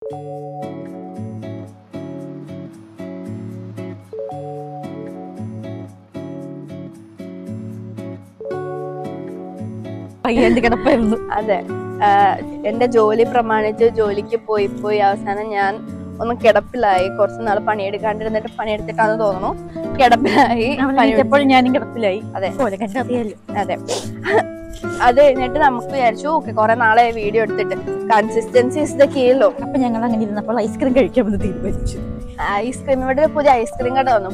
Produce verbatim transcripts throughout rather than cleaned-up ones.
കിടപ്പായിരുന്നു. അതെ, എന്റെ ജോലി പ്രമാണിച്ച് ജോലിക്ക് പോയി പോയി അവസാനം ഞാൻ ഒന്ന് കിടപ്പിലായി. കുറച്ച് നാൾ പണിയെടുക്കാണ്ടിരുന്നിട്ട് പണിയെടുത്തിട്ടാന്ന് തോന്നുന്നു കിടപ്പിലായി. എപ്പോഴും ഞാനും കിടപ്പിലായി. അതെ അറിയാലോ. അതെ, അത് കഴിഞ്ഞിട്ട് നമുക്ക് വിചാരിച്ചു ഓക്കെ കുറെ നാളെ വീഡിയോ എടുത്തിട്ട് കൺസിസ്റ്റൻസി ഇസ് ദ കീല്ലോ. അപ്പൊ ഞങ്ങൾ അങ്ങനെ ഇരുന്നപ്പോൾ ഐസ്ക്രീം കഴിക്കാമെന്ന് തീരുമാനിച്ചു. ഐസ്ക്രീം, ഇവിടെ പുതിയ ഐസ്ക്രീം കട വന്നു.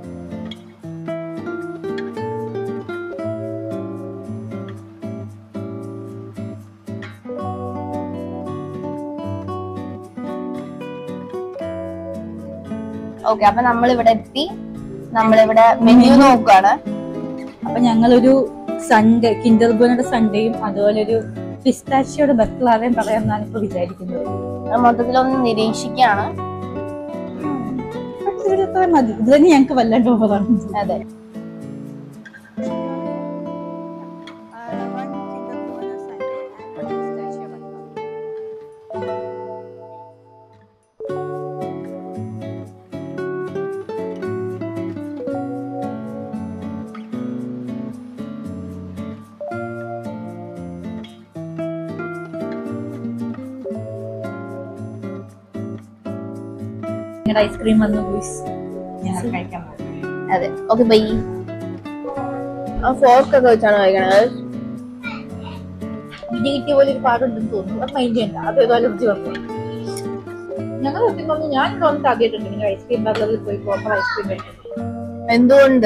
ഓക്കെ, അപ്പൊ നമ്മളിവിടെ എത്തി. നമ്മളിവിടെ മെനു നോക്കുകയാണ്. അപ്പൊ ഞങ്ങളൊരു സൺഡേ, കിൻഡർ ബോയുടെ സൺഡേയും അതുപോലെ ഒരു പിസ്താച്ചിയോടെ ബക്ലാവയും പറയാമെന്നാണ് ഇപ്പൊ വിചാരിക്കുന്നത്. മൊത്തത്തിലൊന്ന് നിരീക്ഷിക്കുകയാണ്. മതി, ഇത് തന്നെ ഞങ്ങക്ക് വല്ലാണ്ട് പോകാണ്. അതെ, ഐസ്ക്രീം വന്നു ഞങ്ങൾ കഴിക്കാൻ പോകും. അതെ, ഓക്കെ ബൈ. ഫോർക്ക് ഒക്കെ വെച്ചാണ് കഴിക്കണത്. ഇടി കിട്ടിയ പോലെ ഒരു പാടുണ്ടെന്ന് തോന്നുന്നു. അത് മൈൻഡ് ചെയ്യണ്ട, അതേതോ അലർജി വന്നു. ഞങ്ങൾ സത്യം പറഞ്ഞു ഞാൻ ഇവിടെ വന്നിട്ട് ആദ്യമായിട്ടുണ്ട് നിങ്ങൾ ഐസ്ക്രീം പാർലറിൽ പോയി പ്രോപ്പർ ഐസ്ക്രീം കഴിക്കുന്നത്. എന്തുകൊണ്ട്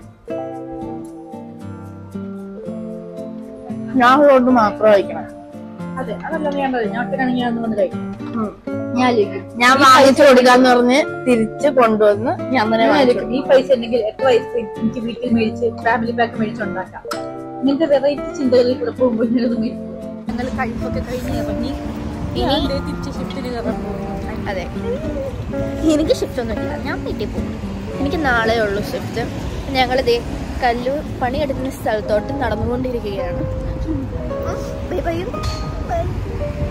ഞാൻ കൊണ്ട് മാത്രം കഴിക്കണം. അതെ, അതല്ല ഞാൻ പറയും. ഞാൻ ഒറ്റക്കാണെങ്കിൽ ഞാൻ വന്ന് കഴിക്കും. ഞാൻ ഞാൻ വാങ്ങിച്ചു കൊടുക്കാന്ന് പറഞ്ഞ് തിരിച്ച് കൊണ്ടുവന്ന് ഞാൻ തന്നെ ഈ പൈസ ഉണ്ടെങ്കിൽ എത്ര ഐസ്ക്രീം എനിക്ക് വീട്ടിൽ മേടിച്ച് ഫാമിലി പാക്ക് മേടിച്ചുണ്ടാക്കാം. ഇങ്ങനത്തെ വെറൈറ്റി ചിന്തകളിൽ കൂടെ പോകുമ്പോൾ ഞങ്ങൾ കഴിപ്പൊക്കെ കഴിഞ്ഞ് ഇറങ്ങി തിരിച്ച് ഷിഫ്റ്റിന് കയറാൻ പോകും. അതെ, എനിക്ക് ഷിഫ്റ്റ് ഒന്നുമില്ല, ഞാൻ വീട്ടിൽ പോകും. എനിക്ക് നാളെ ഉള്ളു ഷിഫ്റ്റ്. ഞങ്ങളിതേ കല്ലു പണിയെടുക്കുന്ന സ്ഥലത്തോട്ട് നടന്നുകൊണ്ടിരിക്കുകയാണ്. Bye by.